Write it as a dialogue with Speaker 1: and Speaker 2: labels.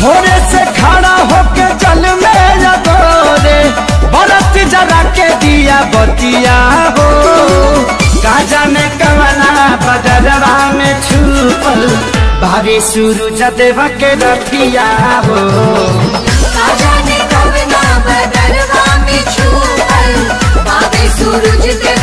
Speaker 1: भोरे से खड़ा होके जल में लगोरे बरत जरा के दिया बतिया हो। का जाने कवना बदरवा में छुपल भारी सूरज देव के रखिया हो।
Speaker 2: का जाने कवना बदरवा में छुपल भारी सूरज देव